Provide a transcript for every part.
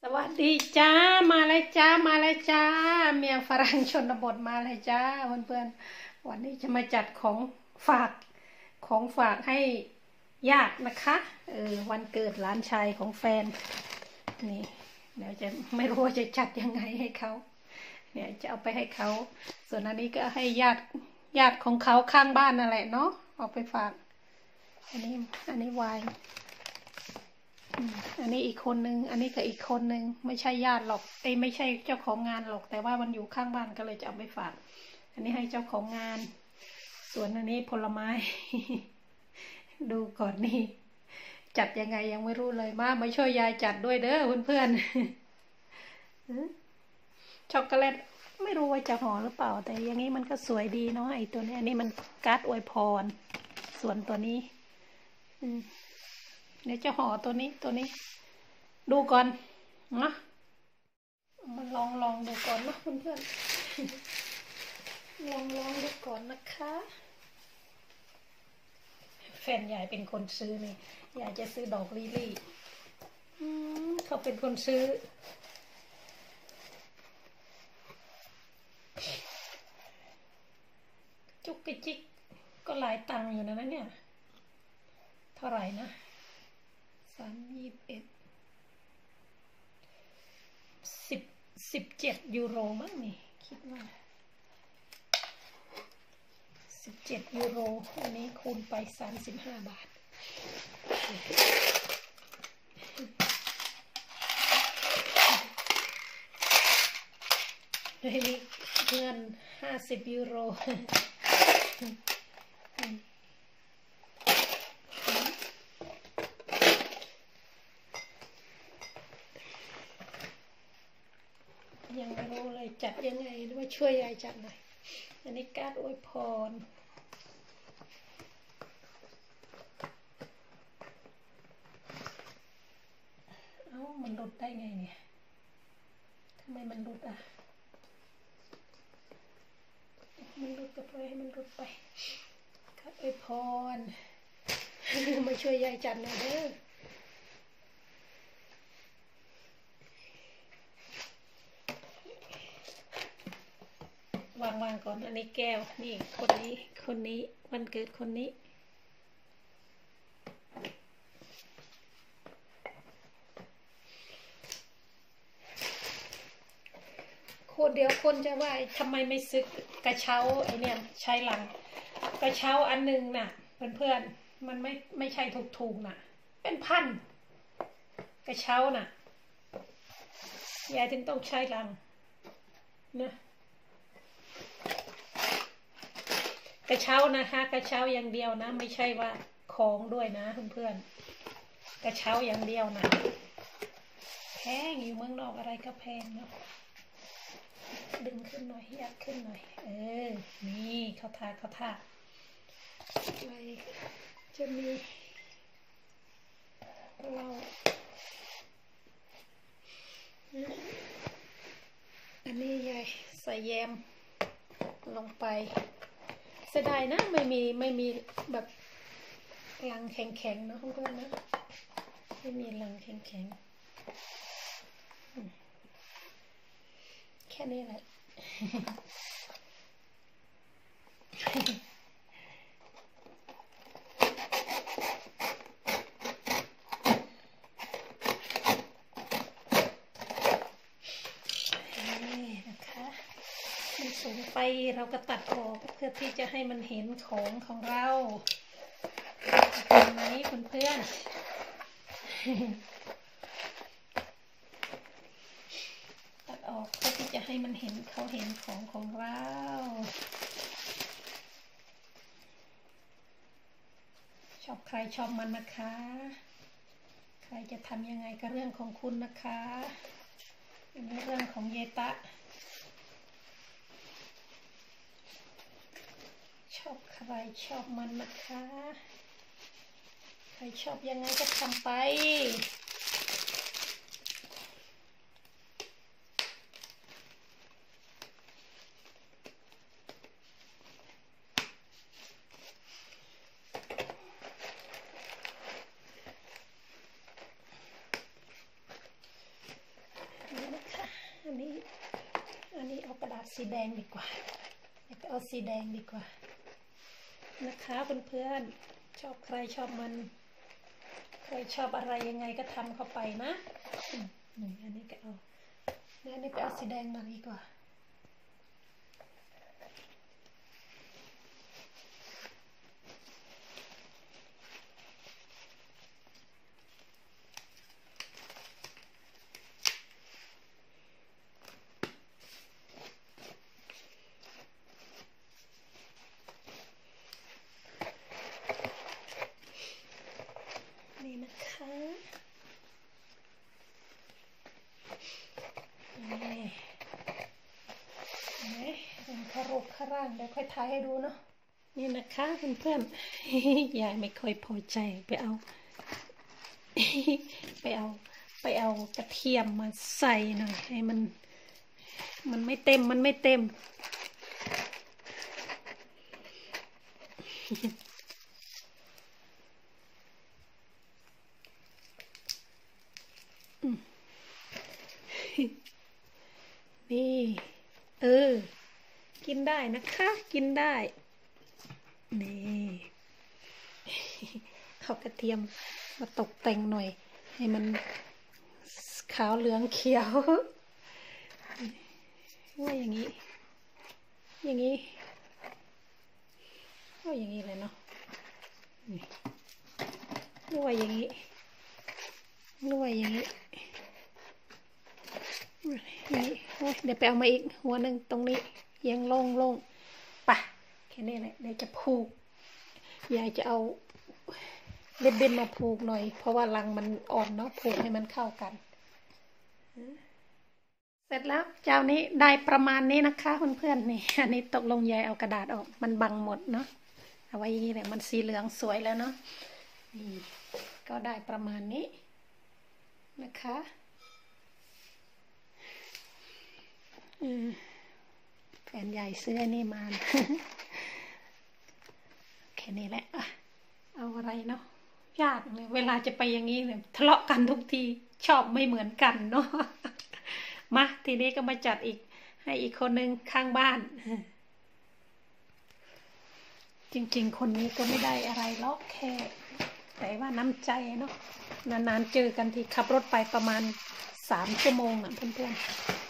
สวัสดีจ้ามาเลยจ้ามาเลยจ้าเมียฝรั่งชนบทมาเลยจ้าเพื่อนๆวันนี้จะมาจัดฝากของฝากให้ญาตินะคะวันเกิดหลานชายของแฟนนี่เดี๋ยวจะไม่รู้ว่าจะจัดยังไงให้เขาเนี่ยจะเอาไปให้เขาส่วนอันนี้ก็ให้ญาติของเขาข้างบ้านนั่นแหละเนาะเอาไปฝากอันนี้ไวน์อันนี้อีกคนนึงอันนี้ก็อีกคนนึงไม่ใช่ญาติหรอกไม่ใช่เจ้าของงานหรอกแต่ว่ามันอยู่ข้างบ้านก็เลยจะเอาไปฝากอันนี้ให้เจ้าของงานส่วนอันนี้ผลไม้ ดูก่อนนี่จัดยังไงยังไม่รู้เลยมาช่วยยายจัดด้วยเด้อเพื่อนๆ ช็อกโกแลตไม่รู้ว่าจะห่อหรือเปล่าแต่อย่างนี้มันก็สวยดีเนาะไอ้ตัวนี้อันนี้มันการ์ดอวยพรส่วนตัวนี้เดี๋ยวจะห่อตัวนี้ดูก่อนนะมาลองดูก่อนนะเพื่อนๆลองดูก่อนนะคะแฟนยายเป็นคนซื้อนี่ยายจะซื้อดอกลิลลี่เขาเป็นคนซื้อจุกกระจิกก็หลายตังค์อยู่นะเนี่ยเท่าไหร่นะ321 17 ยูโรมั้งนี่คิดว่า17 ยูโรอันนี้คูณไป35 บาทอันนี้เงิน50 ยูโรยังไม่รู้เลยจัดยังไงหรือว่าช่วยยายจัดหน่อยอันนี้การ์ดอวยพรมันหลุดได้ไงเนี่ยทำไมมันหลุดอ่ะมันหลุดก็ปล่อยให้มันหลุดไปการ์ดอวยพร มาช่วยยายจัดหน่อยเด้อวางก่อนอันนี้แก้วนี่คนนี้วันเกิดคนนี้เดี๋ยวคนจะว่าทำไมไม่ซื้อกระเช้าไอเนี่ยใช้หลังกระเช้าอันนึงน่ะเพื่อนๆมันไม่ใช่ถูกน่ะเป็นพันกระเช้าน่ะยายถึงต้องใช้หลังนะกระเช้านะคะกระเช้าอย่างเดียวนะไม่ใช่ว่าของด้วยนะเพื่อนๆกระเช้าอย่างเดียวนะแพงอยู่เมืองนอกอะไรก็แพงเนาะดึงขึ้นหน่อยยัดขึ้นหน่อยนี่เขาทาอะไรจะมีเราอันนี้ยายใส่แยมลงไปเสียดายนะไม่มีแบบลังแข็งๆนะเพื่อนๆนะไม่มีลังแข็งแค่นี้แหละสูงไปเราก็ตัดออกเพื่อที่จะให้มันเห็นของเราเห็นไหมเพื่อนๆตัดออกเพื่อที่จะให้มันเห็นของเราชอบใครชอบมันนะคะใครจะทำยังไงก็เรื่องของคุณนะคะอันนี้เรื่องของเยตะชอบใครชอบมันนะคะใครชอบยังไงก็ทำไปสีแดงดีกว่าไปเอาสีแดงดีกว่านะคะเพื่อนๆชอบใครชอบมันใครชอบอะไรยังไงก็ทำเข้าไปนะอันนี้ก็เอาอันนี้ไปเอาสีแดงมาดีกว่านี่นะคะเป็นขรุขร่างเดี๋ยวค่อยถ่ายให้ดูเนาะนี่นะคะเพื่อนๆยายไม่ค่อยพอใจไปเอากระเทียมมาใส่หน่อยให้มันไม่เต็มนี่กินได้นะคะกินได้นี่เอากระเทียมมาตกแต่งหน่อยให้มันขาวเหลืองเขียวว่าอย่างนี้ก็อย่างนี้เลยเนาะนี่ว่าอย่างนี้เดี๋ยวไปเอามาอีกหัวหนึ่งตรงนี้ยังโล่งปะแค่นี้แหละเดี๋ยวจะผูกยายจะเอาเล็บเบนมาผูกหน่อยเพราะว่ารังมันอ่อนเนาะผูกให้มันเข้ากันเสร็จแล้วเจ้านี้ได้ประมาณนี้นะคะเพื่อนๆนี่อันนี้ตกลงยายเอากระดาษออกมันบังหมดเนาะเอาไว้อย่างนี้แหละมันสีเหลืองสวยแล้วเนาะนี่ก็ได้ประมาณนี้นะคะแฟนใหญ่ซื้อนี่มาแค่นี้แหละเอาอะไรเนาะยากเลยเวลาจะไปอย่างนี้เนี่ยทะเลาะกันทุกทีชอบไม่เหมือนกันเนาะมาทีนี้ก็มาจัดอีกให้อีกคนนึงข้างบ้านจริงๆคนนี้ก็ไม่ได้อะไรหรอกแค่แต่ว่าน้ำใจเนาะนานๆเจอกันที่ขับรถไปประมาณ3 ชั่วโมงนะเพื่อนๆ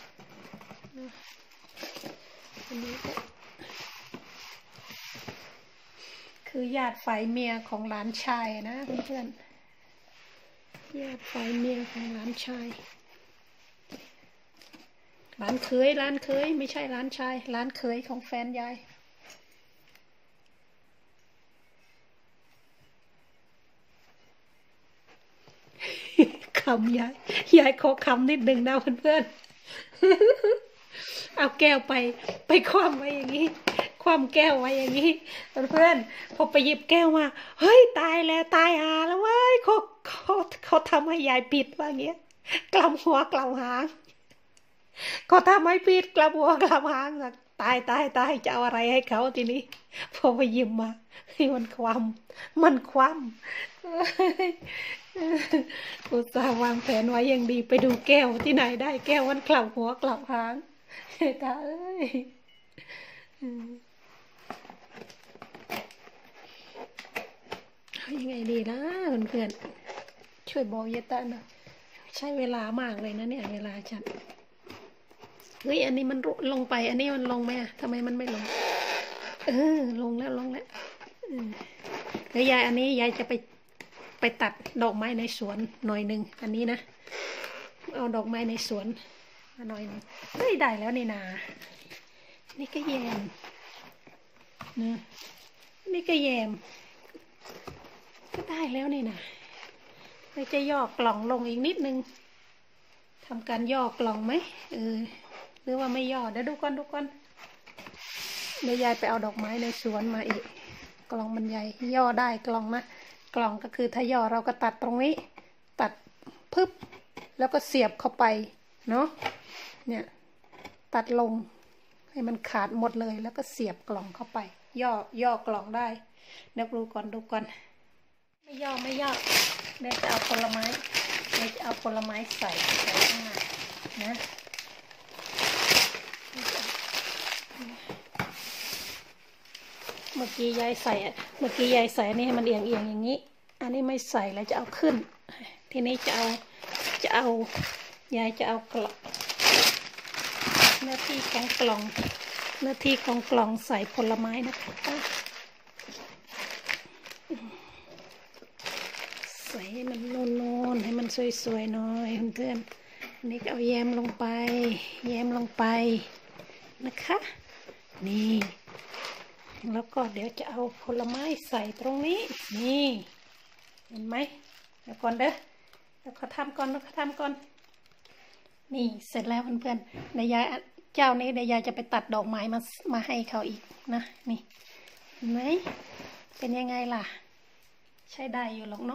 อันนี้ก็คือญาติฝ่ายเมียของหลานชายนะเพื่อนๆญาติฝ่ายเมียของหลานชายหลานเคยไม่ใช่หลานชายหลานเคยของแฟนยายคำยายขอคำนิดหนึ่งนะเพื่อนๆเอาแก้วไปคว่ำไว้อย่างนี้คว่ำแก้วไว้อย่างนี้เพื่อนพอไปหยิบแก้วมาเฮ้ยตายแล้วตายหาแล้วเว้ยเขาทำให้ยายผิดว่าเงี้ยกลับหัวกลับหางเขาทำให้ผิดกลับหัวกลับหางตายจะเอาอะไรให้เขาทีนี้พอไปหยิบมาให้มันคว่ำอุตส่าห์วางแผนไว้อย่างดีไปดูแก้วที่ไหนได้แก้วมันกลับหัวกลับหางตาเอ้ยยังไงดีนะเพื่อนๆช่วยบอกยายตานะใช้เวลามากเลยนะเนี่ยเวลาจัดเฮ้ยอันนี้มันลงไปอันนี้มันลงไหมอะทำไมมันไม่ลงลงแล้วแล้วยายอันนี้ยายจะไปตัดดอกไม้ในสวนหน่อยหนึ่งอันนี้นะเอาดอกไม้ในสวนมาหน่อยหนึ่งเฮ้ยได้แล้วนี่นานี่ก็แยมนะนี่ก็แยมก็ได้แล้วนี่นะเราจะย่อกล่องลงอีกนิดนึงทำการย่อกล่องไหมหรือว่าไม่ย่อเดี๋ยวดูก่อนเดี๋ยวยายไปเอาดอกไม้ในสวนมาอีกกล่องมันใหญ่ย่อได้กล่องนะกล่องก็คือถ้าย่อเราก็ตัดตรงนี้ตัดพึบแล้วก็เสียบเข้าไปเนาะเนี่ยตัดลงให้มันขาดหมดเลยแล้วก็เสียบกล่องเข้าไปย่อกล่องได้เดี๋ยวดูก่อนไม่ย่อเดี๋ยวจะเอาผลไม้ใส่ข้างในนะมื่อกี้ยายใส่อันนี้ให้มันเอียงอย่างนี้อันนี้ไม่ใส่แล้วจะเอาขึ้นทีนี้ยายจะเอาหน้าที่ของกล่องใส่ผลไม้นะคะใส่ให้มันนูนๆให้มันสวยๆหน่อยเพื่อนๆอันนี้ก็เอาแยมลงไปนะคะนี่แล้วก็เดี๋ยวจะเอาผลไม้ใส่ตรงนี้นี่เห็นไหมเดี๋ยวก่อนแล้วเขาทำก่อนนี่เสร็จแล้วเพื่อนๆเดี๋ยวยายจะไปตัดดอกไม้มาให้เขาอีกนะนี่เห็นไหมเป็นยังไงล่ะใช้ได้อยู่หรอกเนาะ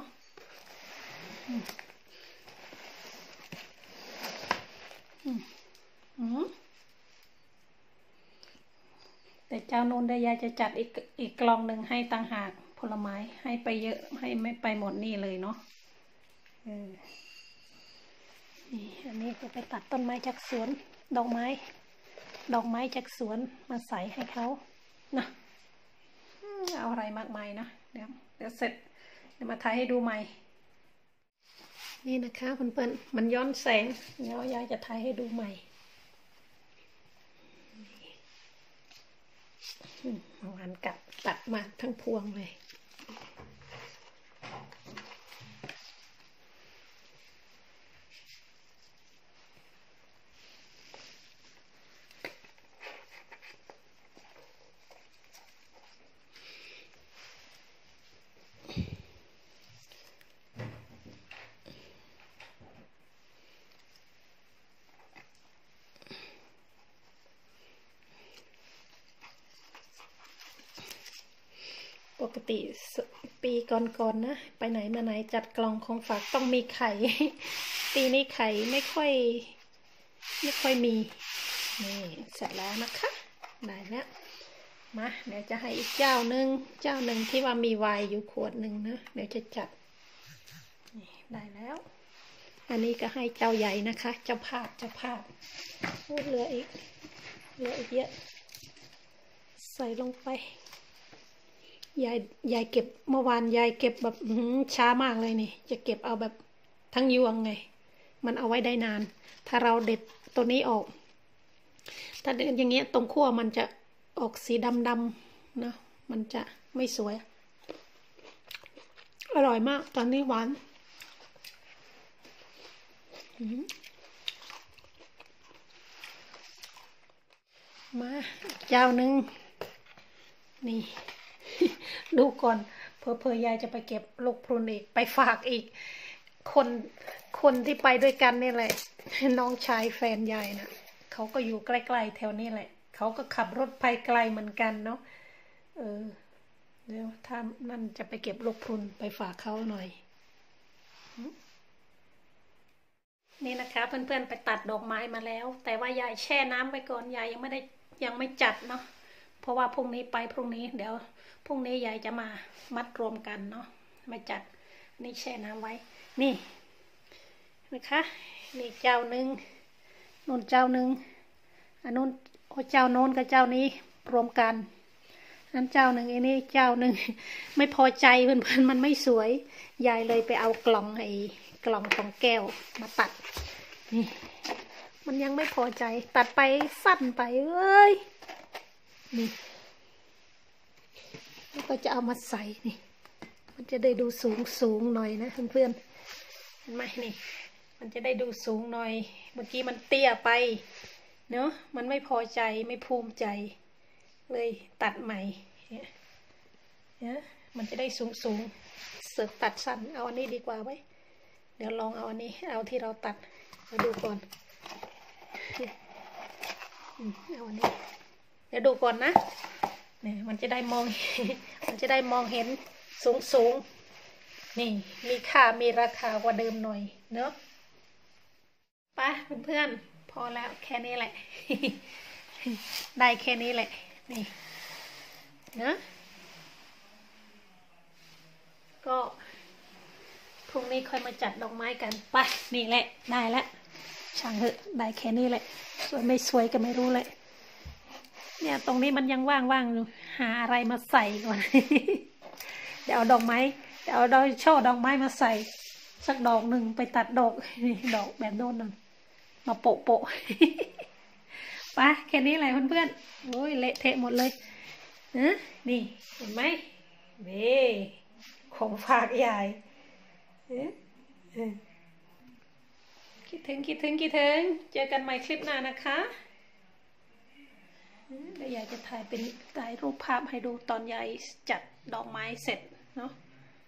แต่เจ้าโน้นเดี๋ยวยายจะจัดอีกกล่องหนึ่งให้ต่างหากผลไม้ให้ไปเยอะให้ไม่ไปหมดนี่เลยเนาะนี่อันนี้ก็ไปตัดต้นไม้จากสวนดอกไม้จากสวนมาใส่ให้เขานะเอาอะไรมากมายนะเดี๋ยวเสร็จเดี๋ยวมาถ่ายให้ดูใหม่นี่นะคะเพื่อนๆมันย้อนแสงเดี๋ยวยายจะถ่ายให้ดูใหม่วานกัดตัดมาทั้งพวงเลยปกติปีก่อนนะไปไหนมาไหนจัดกล่องของฝากต้องมีไข่ ปีนี้ไข่ไม่ค่อยมีนี่เสร็จแล้วนะคะได้แล้วมาเดี๋ยวจะให้อีกเจ้าหนึ่งที่ว่ามีไวน์อยู่ขวดหนึ่งนะเดี๋ยวจะจัดนี่ได้แล้วอันนี้ก็ให้เจ้าใหญ่นะคะเจ้าภาพเหลืออีกเยอะใส่ลงไปยายเก็บเมื่อวานยายเก็บแบบช้ามากเลยนี่จะเก็บเอาแบบทั้งยวงไงมันเอาไว้ได้นานถ้าเราเด็ดตัวนี้ออกถ้าเด็ดอย่างเงี้ยตรงขั้วมันจะออกสีดำๆนะมันจะไม่สวยอร่อยมากตอนนี้หวานมาเจ้าหนึ่งนี่ ดูก่อนเพอยายจะไปเก็บลูกพรุนอีกไปฝากอีกคนที่ไปด้วยกันนี่แหละน้องชายแฟนยายนะเขาก็อยู่ใกล้ๆแถวนี้แหละเขาก็ขับรถไปไกลเหมือนกันเนาะเดี๋ยวถ้านั่นจะไปเก็บลูกพรุนไปฝากเขาหน่อยนี่นะคะเพื่อนๆไปตัดดอกไม้มาแล้วแต่ว่ายายแช่น้ำไว้ก่อนยายยังไม่จัดเนาะเพราะว่าพรุ่งนี้เดี๋ยวพรุ่งนี้ยายจะมามัดรวมกันเนาะมาจัดนี่แช่น้ำไว้นี่นะคะนี่เจ้าหนึ่งนู่นเจ้าหนึ่งอันนู้นเจ้าโน้นกับเจ้านี้รวมกันนั้นเจ้าหนึ่งอันนี้เจ้าหนึ่งไม่พอใจเพื่อนๆมันไม่สวยยายเลยไปเอากล่องของแก้วมาตัดนี่มันยังไม่พอใจตัดไปสั้นไปเอ้ยนี่แล้วก็จะเอามาใส่นี่มันจะได้ดูสูงหน่อยนะเพื่อนๆเห็นไหมนี่มันจะได้ดูสูงหน่อยเมื่อกี้มันเตี้ยไปเนาะมันไม่พอใจไม่ภูมิใจเลยตัดใหม่เนี่ยมันจะได้สูงเสือกตัดสั้นเอาอันนี้ดีกว่าไว้เดี๋ยวลองเอาอันนี้เอาที่เราตัดมาดูก่อนเอาอันนี้เดี๋ยวดูก่อนนะเนี่ยมันจะได้มองเห็นสูงนี่มีค่ามีราคากว่าเดิมหน่อยเนาะไปเพื่อนๆพอแล้วแค่นี้แหละ ได้แค่นี้แหละนี่นะก็พรุ่งนี้ค่อยมาจัดดอกไม้กันไปนี่แหละได้แล้วช่างเถอะได้แค่นี้แหละสวยไม่สวยก็ไม่รู้เลยเนี่ยตรงนี้มันยังว่างๆอยู่หาอะไรมาใส่ก่อน เดี๋ยวเอาดอกไม้เดี๋ยวเอาช่อดอกไม้มาใส่สักดอกหนึ่งไปตัดดอก ดอกแบบโน้นน่ะมาโปะโปะ ไปแค่นี้แหละเพื่อนๆโอ้ยเละเทะหมดเลยนะนี่เห็นไหมนี่ของฝากใหญ่คิดถึงเจอกันใหม่คลิปหน้านะคะเดี๋ยวยายจะถ่ายรูปภาพให้ดูตอนยายจัดดอกไม้เสร็จเนาะ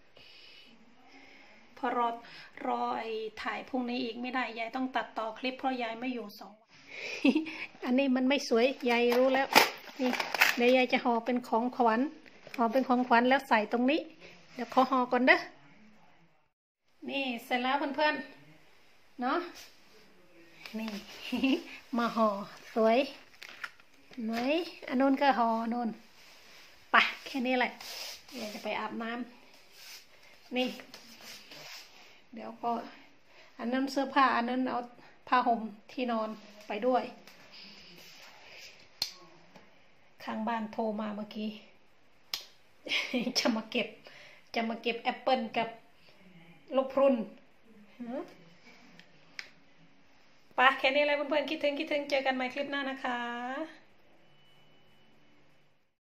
พอรอไอ้ถ่ายพรุ่งนี้อีกไม่ได้ยายต้องตัดต่อคลิปเพราะยายไม่อยู่2 วัน อันนี้มันไม่สวยยายรู้แล้วนี่เดี๋ยวยายจะห่อเป็นของขวัญแล้วใส่ตรงนี้เดี๋ยวขอห่อก่อนเด้อนี่เสร็จแล้วเพื่อนๆเนาะนี่ มาห่อสวยไหมอันนู้นก็ห่อนู้นไปแค่นี้แหละเดี๋ยวจะไปอาบน้ำนี่เดี๋ยวก็อันนั้นเสื้อผ้าอันนั้นเอาผ้าห่มที่นอนไปด้วยข้างบ้านโทรมาเมื่อกี้ จะมาเก็บแอปเปิลกับลูกพรุนไปแค่นี้เลยเพื่อนๆคิดถึงเจอกันใหม่คลิปหน้านะคะ